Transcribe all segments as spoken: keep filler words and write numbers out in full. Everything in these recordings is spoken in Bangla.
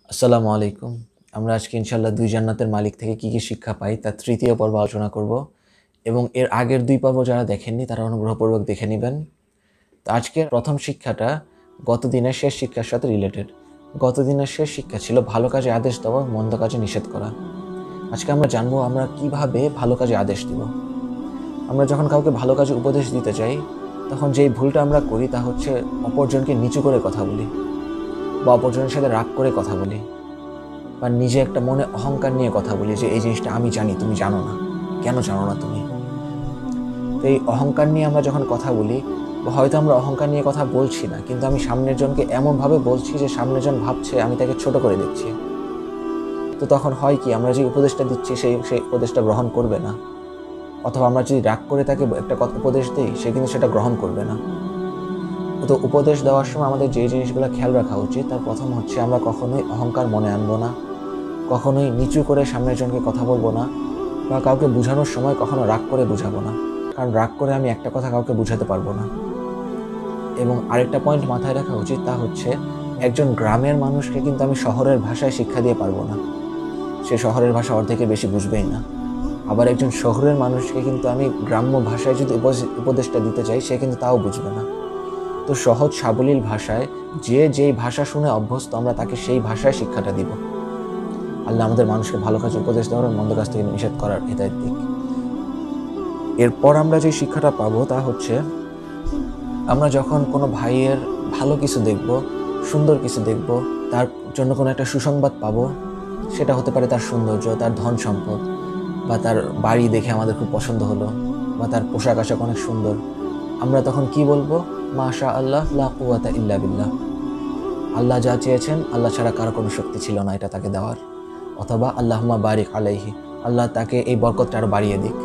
আসসালামু আলাইকুম। আমরা আজকে ইনশাআল্লাহ দুই জান্নাতের মালিক থেকে কী কী শিক্ষা পাই তার তৃতীয় পর্ব আলোচনা করব এবং এর আগের দুই পর্ব যারা দেখেননি তারা অনুগ্রহপূর্বক দেখে নেবেন। তো আজকের প্রথম শিক্ষাটা গত দিনের শেষ শিক্ষার সাথে রিলেটেড। গত দিনের শেষ শিক্ষা ছিল ভালো কাজে আদেশ দেওয়া, মন্দ কাজে নিষেধ করা। আজকে আমরা জানবো আমরা কিভাবে ভালো কাজে আদেশ দিব। আমরা যখন কাউকে ভালো কাজে উপদেশ দিতে চাই তখন যেই ভুলটা আমরা করি তা হচ্ছে অপরজনকে নিচু করে কথা বলি বা অপরজনের সাথে রাগ করে কথা বলি বা নিজে একটা মনে অহংকার নিয়ে কথা বলি যে এই জিনিসটা আমি জানি, তুমি জানো না, কেন জানো না তুমি। তো এই অহংকার নিয়ে আমরা যখন কথা বলি, হয়তো আমরা অহংকার নিয়ে কথা বলছি না, কিন্তু আমি সামনের জনকে এমনভাবে বলছি যে সামনের জন ভাবছে আমি তাকে ছোট করে দেখছি। তো তখন হয় কি, আমরা যে উপদেশটা দিচ্ছি সেই সেই উপদেশটা গ্রহণ করবে না, অথবা আমরা যদি রাগ করে তাকে একটা উপদেশ দিই সে কিন্তু সেটা গ্রহণ করবে না। তো উপদেশ দেওয়ার সময় আমাদের যে জিনিসগুলো খেয়াল রাখা উচিত তার প্রথম হচ্ছে আমরা কখনোই অহংকার মনে আনবো না, কখনোই নিচু করে সামনের জনকে কথা বলবো না, বা কাউকে বোঝানোর সময় কখনো রাগ করে বোঝাবো না, কারণ রাগ করে আমি একটা কথা কাউকে বোঝাতে পারবো না। এবং আরেকটা পয়েন্ট মাথায় রাখা উচিত, তা হচ্ছে একজন গ্রামের মানুষকে কিন্তু আমি শহরের ভাষায় শিক্ষা দিয়ে পারবো না, সে শহরের ভাষা অর্ধেকে বেশি বুঝবেই না। আবার একজন শহরের মানুষকে কিন্তু আমি গ্রাম্য ভাষায় যদি উপদেশটা দিতে চাই সে কিন্তু তাও বুঝবে না। তো সহজ সাবলীল ভাষায় যে যেই ভাষা শুনে অভ্যস্ত আমরা তাকে সেই ভাষায় শিক্ষাটা দিব। আল্লাহ আমাদের মানুষকে ভালো কাজে উপদেশ দেওয়ার, মন্দ কাজ থেকে নিষেধ করার হেদায়েত দিক। এরপর আমরা যে শিক্ষাটা পাবো তা হচ্ছে আমরা যখন কোনো ভাইয়ের ভালো কিছু দেখব, সুন্দর কিছু দেখব, তার জন্য কোনো একটা সুসংবাদ পাবো, সেটা হতে পারে তার সৌন্দর্য, তার ধন সম্পদ, বা তার বাড়ি দেখে আমাদের খুব পছন্দ হলো, বা তার পোশাক আশাক অনেক সুন্দর, আমরা তখন কি বলবো? মাশা আল্লাহ লা কুওয়াতা ইল্লা বিল্লাহ। আল্লাহ যা চেয়েছেন, আল্লাহ ছাড়া কারো কোনো শক্তি ছিল না এটা তাকে দেওয়ার। অথবা আল্লাহুম্মা বারিক আলাইহি, আল্লাহ তাকে এই বরকতটা আরো বাড়িয়ে দিক।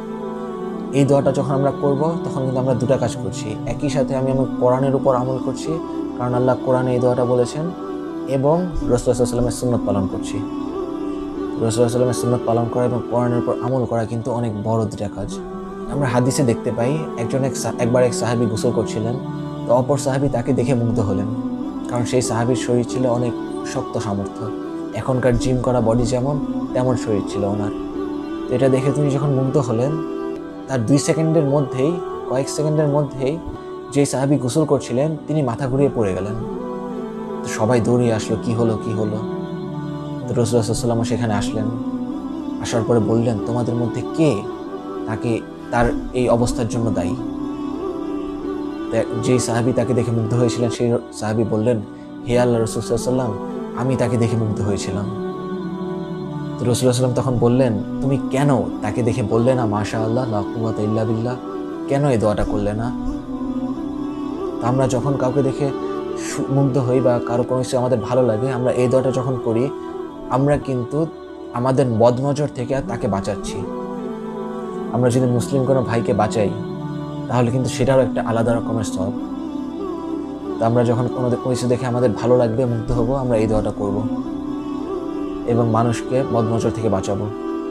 এই দোয়াটা যখন আমরা করব তখন কিন্তু আমরা দুটা কাজ করছি, একই সাথে আমি আমার কোরআনের উপর আমল করছি, কারণ আল্লাহ কোরআনে এই দোয়াটা বলেছেন, এবং রাসূলুল্লাহ সাল্লাল্লাহু আলাইহি ওয়াসাল্লামের সুন্নাত পালন করছি। রাসূলুল্লাহ সাল্লাল্লাহু আলাইহি ওয়াসাল্লামের সুন্নাত পালন করা এবং কোরআনের উপর আমল করা কিন্তু অনেক বড় দুটা কাজ। আমরা হাদিসে দেখতে পাই একজন এক একবার এক সাহাবী গোসল করছিলেন, তো অপর সাহাবী তাকে দেখে মুগ্ধ হলেন, কারণ সেই সাহাবীর শরীর ছিল অনেক শক্ত সামর্থ্য, এখনকার জিম করা বডি যেমন তেমন শরীর ছিল ওনার। তো এটা দেখে তিনি যখন মুগ্ধ হলেন, তার দুই সেকেন্ডের মধ্যেই কয়েক সেকেন্ডের মধ্যেই যে সাহাবী গোসল করছিলেন তিনি মাথা ঘুরিয়ে পড়ে গেলেন। তো সবাই দৌড়িয়ে আসলো, কি হলো কি হলো। তো রাসূলুল্লাহ সাল্লাল্লাহু আলাইহি ওয়াসাল্লাম সেখানে আসলেন, আসার পরে বললেন, তোমাদের মধ্যে কে তাকে তার এই অবস্থার জন্য দায়ী? যেই সাহাবী তাকে দেখে মুগ্ধ হয়েছিলেন সেই সাহাবী বললেন, হে আল্লাহ রাসূল সাল্লাল্লাহু আলাইহি ওয়াসাল্লাম, আমি তাকে দেখে মুগ্ধ হয়েছিলাম। তো রাসূলুল্লাহ সাল্লাল্লাহু আলাইহি ওয়াসাল্লাম তখন বললেন, তুমি কেন তাকে দেখে বললে না মাশা আল্লাহ লা কুওয়াতা ইল্লা বিল্লাহ? কেন এই দোয়াটা করলে না? তা আমরা যখন কাউকে দেখে মুগ্ধ হই বা কারো কোনো কিছু আমাদের ভালো লাগে, আমরা এই দোয়াটা যখন করি আমরা কিন্তু আমাদের বদনজর থেকে তাকে বাঁচাচ্ছি। আমরা যদি মুসলিম কোনো ভাইকে বাঁচাই তাহলে কিন্তু সেটারও একটা আলাদা রকমের সওয়াব। তো আমরা যখন কোনো কিছু দেখে আমাদের ভালো লাগবে, মুগ্ধ হব, আমরা এই দোয়াটা করব এবং মানুষকে বদনজর থেকে বাঁচাবো।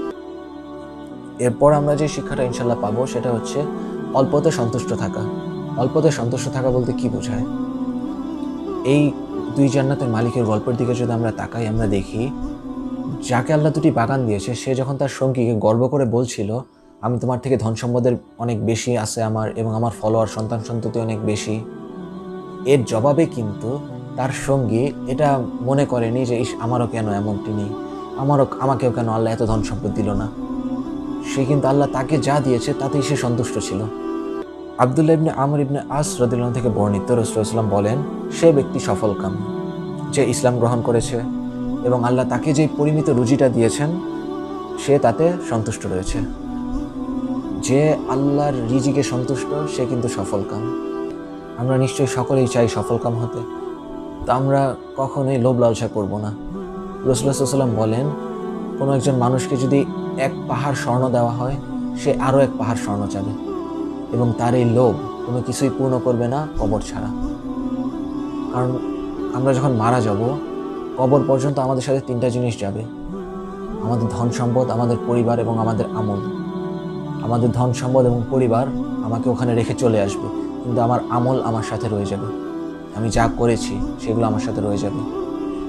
এরপর আমরা যে শিক্ষাটা ইনশাল্লাহ পাবো সেটা হচ্ছে অল্পতে সন্তুষ্ট থাকা। অল্পতে সন্তুষ্ট থাকা বলতে কি বোঝায়? এই দুই জান্নাতের মালিকের গল্পের দিকে যদি আমরা তাকাই, আমরা দেখি যাকে আল্লাহ দুটি বাগান দিয়েছে সে যখন তার সঙ্গীকে গর্ব করে বলছিল, আমি তোমার থেকে ধন সম্পদের অনেক বেশি আছে আমার, এবং আমার ফলোয়ার সন্তান সন্ততি অনেক বেশি, এর জবাবে কিন্তু তার সঙ্গী এটা মনে করেনি যে ইস আমারও কেন এমনটি নেই, আমারও আমাকেও কেন আল্লাহ এত ধন সম্পদ দিল না। সে কিন্তু আল্লাহ তাকে যা দিয়েছে তাতেই সে সন্তুষ্ট ছিল। আব্দুল্লাহ ইবনে আমর ইবনে আস রাদিয়াল্লাহু আনহু থেকে বর্ণিত, রাসূলুল্লাহ সাল্লাল্লাহু আলাইহি ওয়াসাল্লাম বলেন, সে ব্যক্তি সফলকাম যে ইসলাম গ্রহণ করেছে এবং আল্লাহ তাকে যে পরিমিত রুজিটা দিয়েছেন সে তাতে সন্তুষ্ট রয়েছে। যে আল্লাহর রিজিকে সন্তুষ্ট সে কিন্তু সফলকাম। আমরা নিশ্চয়ই সকলেই চাই সফলকাম হতে, তা আমরা কখনোই লোভ লালসা করব না। রাসূলুল্লাহ সাল্লাল্লাহু আলাইহি ওয়াসাল্লাম বলেন, কোনো একজন মানুষকে যদি এক পাহাড় স্বর্ণ দেওয়া হয় সে আরও এক পাহাড় স্বর্ণ চাবে, এবং তার এই লোভ কোনো কিছুই পূর্ণ করবে না কবর ছাড়া। কারণ আমরা যখন মারা যাব কবর পর্যন্ত আমাদের সাথে তিনটা জিনিস যাবে, আমাদের ধন সম্পদ, আমাদের পরিবার এবং আমাদের আমল। আমাদের ধন সম্পদ এবং পরিবার আমাকে ওখানে রেখে চলে আসবে, কিন্তু আমার আমল আমার সাথে রয়ে যাবে, আমি যা করেছি সেগুলো আমার সাথে রয়ে যাবে।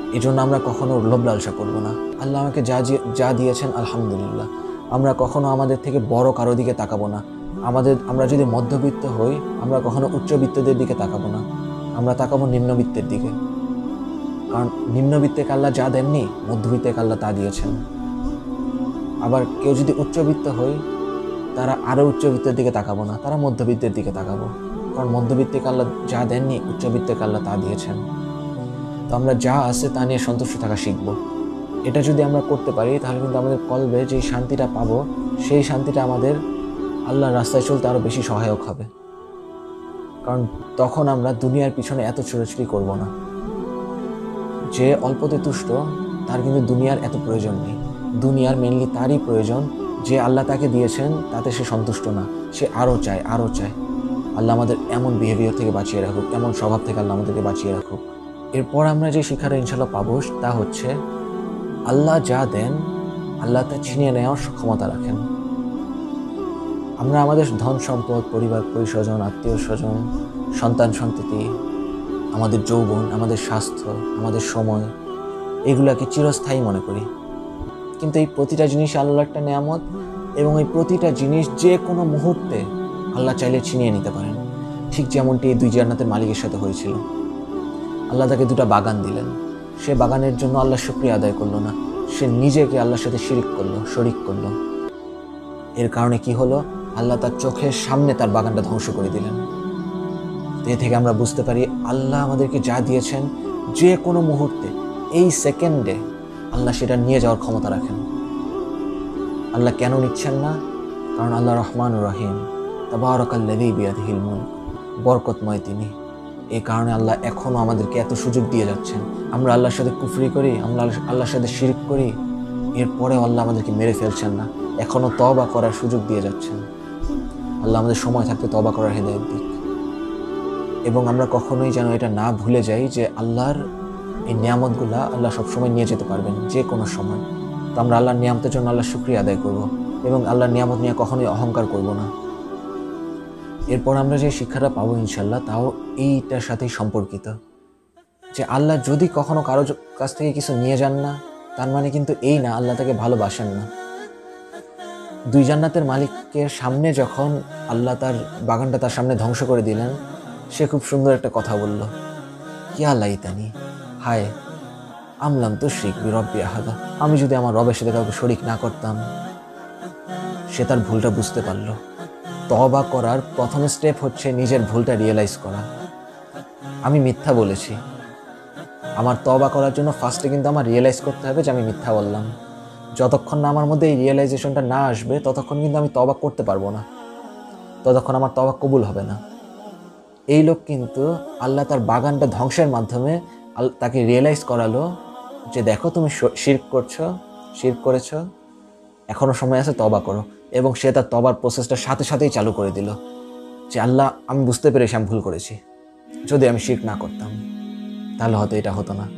এই জন্য আমরা কখনো লোভ লালসা করবো না। আল্লাহ আমাকে যা যা দিয়েছেন আলহামদুলিল্লাহ। আমরা কখনো আমাদের থেকে বড় কারো দিকে তাকাবো না। আমাদের আমরা যদি মধ্যবিত্ত হই, আমরা কখনো উচ্চবিত্তদের দিকে তাকাবো না, আমরা তাকাবো নিম্নবিত্তের দিকে। কারণ নিম্নবিত্তকে আল্লাহ যা দেননি, মধ্যবিত্তকে আল্লাহ তা দিয়েছেন। আবার কেউ যদি উচ্চবিত্ত হয়, তারা আরও উচ্চবিত্তের দিকে তাকাবো না, তারা মধ্যবিত্তের দিকে তাকাবো। কারণ মধ্যবিত্তকে আল্লাহ যা দেননি, উচ্চবিত্তকে আল্লাহ তা দিয়েছেন। তো আমরা যা আছে তা নিয়ে সন্তুষ্ট থাকা শিখবো। এটা যদি আমরা করতে পারি, তাহলে কিন্তু আমাদের কলবে যেই শান্তিটা পাবো, সেই শান্তিটা আমাদের আল্লাহর রাস্তায় চলতে আরও বেশি সহায়ক হবে। কারণ তখন আমরা দুনিয়ার পিছনে এত ছোটাছুটি করবো না। যে অল্পতে তুষ্ট, তার কিন্তু দুনিয়ার এত প্রয়োজন নেই। দুনিয়ার মেনলি তারই প্রয়োজন যে আল্লাহ তাকে দিয়েছেন, তাতে সে সন্তুষ্ট না, সে আরও চায়, আরও চায়। আল্লাহ আমাদের এমন বিহেভিয়ার থেকে বাঁচিয়ে রাখুক, এমন স্বভাব থেকে আল্লাহ আমাদেরকে বাঁচিয়ে রাখুক। এরপর আমরা যে শিক্ষাটা ইনশাল্লাহ পাবো, তা হচ্ছে আল্লাহ যা দেন, আল্লাহ তা ছিনিয়ে নেওয়ার সক্ষমতা রাখেন। আমরা আমাদের ধন সম্পদ, পরিবার পরিস্বজন, আত্মীয় স্বজন, সন্তান সন্ততি, আমাদের যৌবন, আমাদের স্বাস্থ্য, আমাদের সময়, এগুলাকে চিরস্থায়ী মনে করি। কিন্তু এই প্রতিটা জিনিস আল্লাহর একটা নেয়ামত, এবং এই প্রতিটা জিনিস যে কোনো মুহূর্তে আল্লাহ চাইলে ছিনিয়ে নিতে পারেন। ঠিক যেমনটি এই দুই জান্নাতের মালিকের সাথে হয়েছিল। আল্লাহ তাকে দুটা বাগান দিলেন, সে বাগানের জন্য আল্লাহ শুকরিয়া আদায় করলো না, সে নিজেকে আল্লাহর সাথে শিরিক করলো, শরিক করলো। এর কারণে কি হলো? আল্লাহ তার চোখের সামনে তার বাগানটা ধ্বংস করে দিলেন। এ থেকে আমরা বুঝতে পারি আল্লাহ আমাদেরকে যা দিয়েছেন, যে কোনো মুহূর্তে, এই সেকেন্ডে আল্লাহ সেটা নিয়ে যাওয়ার ক্ষমতা রাখেন। আল্লাহ কেন নিচ্ছেন না? কারণ আল্লাহ রহমানুর রহিম, তাবারাকাল্লাযী বিয়াদিহিল মুলক, বরকতময় তিনি। এই কারণে আল্লাহ এখনও আমাদেরকে এত সুযোগ দিয়ে যাচ্ছেন। আমরা আল্লাহর সাথে কুফরি করি, আমরা আল্লাহর সাথে শিরক করি, এরপরেও আল্লাহ আমাদেরকে মেরে ফেলছেন না, এখনও তওবা করার সুযোগ দিয়ে যাচ্ছেন। আল্লাহ আমাদের সময় থাকতে তওবা করার হেদায়েত দিক। এবং আমরা কখনোই যেন এটা না ভুলে যাই যে আল্লাহর এই নিয়ামতগুলা আল্লাহ সবসময় নিয়ে যেতে পারবেন, যে কোনো সময়। তো আমরা আল্লাহর নিয়ামতের জন্য আল্লাহর শুকরিয়া আদায় করব, এবং আল্লাহর নিয়ামত নিয়ে কখনোই অহংকার করব না। এরপর আমরা যে শিক্ষাটা পাবো ইনশাল্লাহ, তাও এইটার সাথেই সম্পর্কিত, যে আল্লাহ যদি কখনো কারো কাছ থেকে কিছু নিয়ে যান না, তার মানে কিন্তু এই না আল্লাহ তাকে ভালোবাসেন না। দুই জান্নাতের মালিককে সামনে যখন আল্লাহ তার বাগানটা তার সামনে ধ্বংস করে দিলেন, সে খুব সুন্দর একটা কথা বলল, কিয়া লাইতানি, হায় আমলাম তো শিখ বি রব্বি আহাদা, আমি যদি আমার রবের সাথে কাউকে শরিক না করতাম। সে তার ভুলটা বুঝতে পারলো। তওবা করার প্রথম স্টেপ হচ্ছে নিজের ভুলটা রিয়েলাইজ করা। আমি মিথ্যা বলেছি, আমার তওবা করার জন্য ফার্স্টে কিন্তু আমার রিয়েলাইজ করতে হবে যে আমি মিথ্যা বললাম। যতক্ষণ না আমার মধ্যে এই রিয়েলাইজেশনটা না আসবে, ততক্ষণ কিন্তু আমি তওবা করতে পারবো না, ততক্ষণ আমার তওবা কবুল হবে না। এই লোক কিন্তু আল্লাহ তার বাগানটা ধ্বংসের মাধ্যমে তাকে রিয়েলাইজ করালো যে দেখো তুমি শিরক করছো, শিরক করেছ, এখনো সময় আছে, তওবা করো। এবং সে তার তওবার প্রসেসটা সাথে সাথেই চালু করে দিল যে আল্লাহ, আমি বুঝতে পেরেছি আমি ভুল করেছি, যদি আমি শিরক না করতাম তাহলে হয়তো এটা হতো না।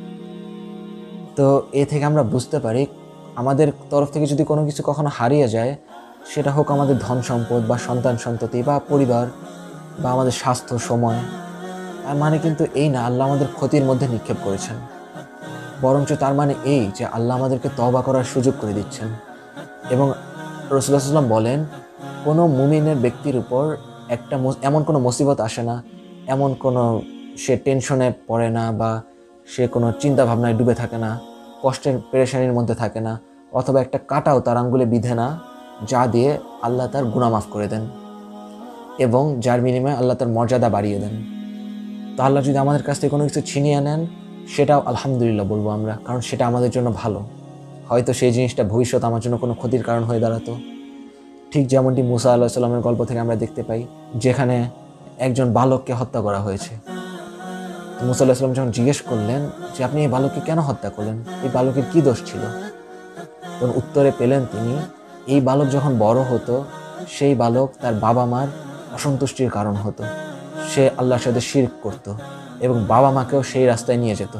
তো এ থেকে আমরা বুঝতে পারি আমাদের তরফ থেকে যদি কোনো কিছু কখনো হারিয়ে যায়, সেটা হোক আমাদের ধন সম্পদ বা সন্তান সন্ততি বা পরিবার বা আমাদের স্বাস্থ্য, সময়, তার মানে কিন্তু এই না আল্লাহ আমাদের ক্ষতির মধ্যে নিক্ষেপ করেছেন, বরঞ্চ তার মানে এই যে আল্লাহ আমাদেরকে তওবা করার সুযোগ করে দিচ্ছেন। এবং রাসূলুল্লাহ সাল্লাল্লাহু আলাইহি ওয়াসাল্লাম বলেন, কোনো মুমিনের ব্যক্তির উপর একটা এমন কোনো মুসিবত আসে না, এমন কোনো সে টেনশনে পড়ে না, বা সে কোনো চিন্তা ভাবনায় ডুবে থাকে না, কষ্টের পেরেশানির মধ্যে থাকে না, অথবা একটা কাঁটাও তার আঙ্গুলে বিঁধে না, যা দিয়ে আল্লাহ তার গুনাহ মাফ করে দেন এবং যার বিনিময়ে আল্লাহ তার মর্যাদা বাড়িয়ে দেন। তো আল্লাহ যদি আমাদের কাছ থেকে কোনো কিছু ছিনিয়ে নেন, সেটাও আলহামদুলিল্লাহ বলবো আমরা, কারণ সেটা আমাদের জন্য ভালো। হয়তো সেই জিনিসটা ভবিষ্যৎ আমার জন্য কোনো ক্ষতির কারণ হয়ে দাঁড়াতো। ঠিক যেমনটি মুসা আলাইহিস সালামের গল্প থেকে আমরা দেখতে পাই, যেখানে একজন বালককে হত্যা করা হয়েছে। তো মুসা আলাইহিস সালাম যখন জিজ্ঞেস করলেন যে আপনি এই বালককে কেন হত্যা করলেন, এই বালকের কি দোষ ছিল, তখন উত্তরে পেলেন তিনি, এই বালক যখন বড় হতো, সেই বালক তার বাবা মার অসন্তুষ্টির কারণ হতো, সে আল্লাহর সাথে শিরক করত এবং বাবা মাকেও সেই রাস্তায় নিয়ে যেত।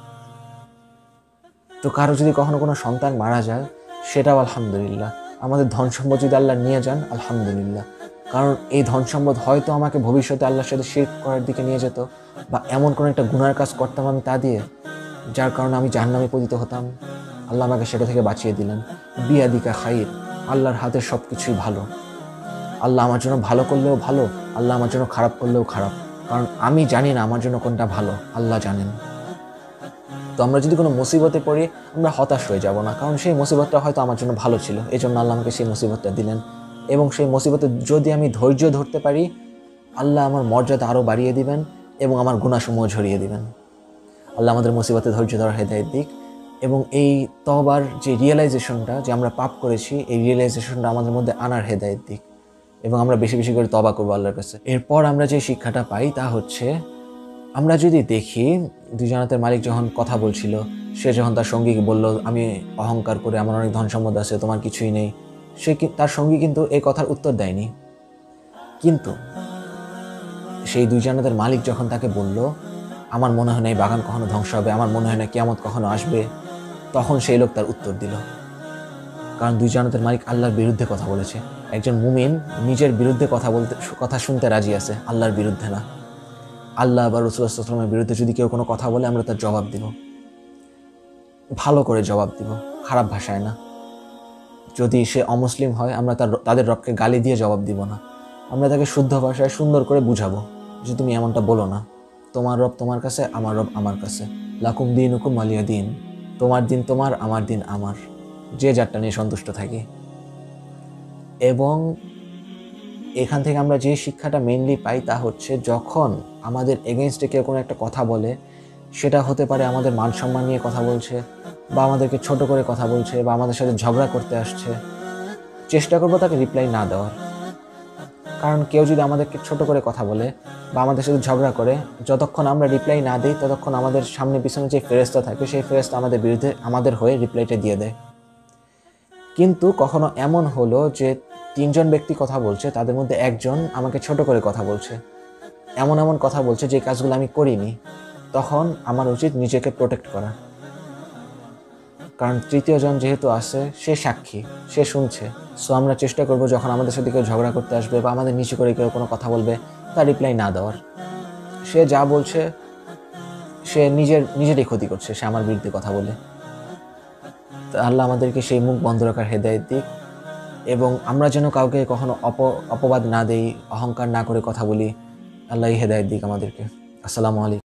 তো কারো যদি কখনো কোনো সন্তান মারা যায়, সেটাও আলহামদুলিল্লাহ। আমাদের ধন সম্পদ যদি আল্লাহ নিয়ে যান, আলহামদুলিল্লাহ, কারণ এই ধন সম্পদ হয়তো আমাকে ভবিষ্যতে আল্লাহর সাথে শিরক করার দিকে নিয়ে যেত, বা এমন কোনো একটা গুনার কাজ করতাম আমি তা দিয়ে, যার কারণে আমি জাহান্নামে পতিত হতাম, আল্লাহ আমাকে সেটা থেকে বাঁচিয়ে দিলেন। বিয়াদিকা খাইর, আল্লাহর হাতে সব কিছুই ভালো। আল্লাহ আমার জন্য ভালো করলেও ভালো, আল্লাহ আমার জন্য খারাপ করলেও খারাপ, কারণ আমি জানি না আমার জন্য কোনটা ভালো, আল্লাহ জানেন। তো আমরা যদি কোনো মুসিবতে পড়ি, আমরা হতাশ হয়ে যাব না, কারণ সেই মুসিবতটা হয়তো আমার জন্য ভালো ছিল, এই জন্য আল্লাহ আমাকে সেই মুসিবতটা দিলেন। এবং সেই মুসিবতে যদি আমি ধৈর্য ধরতে পারি, আল্লাহ আমার মর্যাদা আরও বাড়িয়ে দিবেন এবং আমার গুনাহসমূহ ঝরিয়ে দিবেন। আল্লাহ আমাদের মুসিবতে ধৈর্য ধরার হেদায়েত দিক, এবং এই তওবার যে রিয়েলাইজেশনটা, যে আমরা পাপ করেছি, এই রিয়েলাইজেশনটা আমাদের মধ্যে আনার হেদায়েত দিক, এবং আমরা বেশি বেশি করে তওবা করবো আল্লাহর কাছে। এরপর আমরা যে শিক্ষাটা পাই তা হচ্ছে, আমরা যদি দেখি দুই জান্নাতের মালিক যখন কথা বলছিল, সে যখন তার সঙ্গীকে বলল, আমি অহংকার করে, আমার অনেক ধন সম্পদ আছে, তোমার কিছুই নেই, সে তার সঙ্গী কিন্তু এই কথার উত্তর দেয়নি। কিন্তু সেই দুই জান্নাতের মালিক যখন তাকে বলল, আমার মনে হয় না এই বাগান কখনো ধ্বংস হবে, আমার মনে হয় না কিয়ামত কখনো আসবে, তখন সেই লোক তার উত্তর দিল। কারণ দুই জান্নাতের মালিক আল্লাহর বিরুদ্ধে কথা বলেছে। একজন মুমিন নিজের বিরুদ্ধে কথা বলতে কথা শুনতে রাজি আছে, আল্লাহর বিরুদ্ধে না। আল্লাহ বা রাসূলুল্লাহ সাল্লাল্লাহু আলাইহি ওয়াসাল্লামের বিরুদ্ধে যদি কেউ কোনো কথা বলে, আমরা তার জবাব দিব, ভালো করে জবাব দিব, খারাপ ভাষায় না। যদি সে অমুসলিম হয়, আমরা তার তাদের রবকে গালি দিয়ে জবাব দিব না, আমরা তাকে শুদ্ধ ভাষায় সুন্দর করে বুঝাবো যে তুমি এমনটা বলো না, তোমার রব তোমার কাছে, আমার রব আমার কাছে, লাকুম দীনুকুম ওয়ালিয়া দীন, তোমার দিন তোমার, আমার দিন আমার, যে যারটা নিয়ে সন্তুষ্ট থাকি। এবং এখান থেকে আমরা যে শিক্ষাটা মেইনলি পাই তা হচ্ছে, যখন আমাদের এগেইনস্টে কেউ কোনো একটা কথা বলে, সেটা হতে পারে আমাদের মান সম্মান নিয়ে কথা বলছে, বা আমাদেরকে ছোট করে কথা বলছে, বা আমাদের সাথে ঝগড়া করতে আসছে, চেষ্টা করবো তাকে রিপ্লাই না দেওয়ার। কারণ কেউ যদি আমাদেরকে ছোট করে কথা বলে বা আমাদের সাথে ঝগড়া করে, যতক্ষণ আমরা রিপ্লাই না দিই, ততক্ষণ আমাদের সামনে পিছনে যে ফেরেশতা থাকে, সেই ফেরেশতা আমাদের বিরুদ্ধে, আমাদের হয়ে রিপ্লাইটা দিয়ে দেয়। কিন্তু কখনো এমন হলো যে তিনজন ব্যক্তি কথা বলছে, তাদের মধ্যে একজন আমাকে ছোট করে কথা বলছে, এমন এমন কথা বলছে যে কাজগুলো আমি করিনি, তখন আমার উচিত নিজেকে প্রোটেক্ট করা। কারণ তৃতীয় জন যেহেতু আছে, সে সাক্ষী, সে শুনছে। সো আমরা চেষ্টা করবো যখন আমাদের সাথে কেউ ঝগড়া করতে আসবে বা আমাদের নিচু করে কেউ কোনো কথা বলবে, তার রিপ্লাই না দেওয়ার। সে যা বলছে, সে নিজের নিজেরই ক্ষতি করছে, সে আমার বিরুদ্ধে কথা বলে। তো আল্লাহ আমাদেরকে সেই মুখ বন্ধ রাখার হেদায়েত দিক, এবং আমরা যেন কাউকে কখনো অপ অপবাদ না দেই, অহংকার না করে কথা বলি। আল্লাহ হেদায়েত দিক আমাদেরকে। আসসালামু আলাইকুম।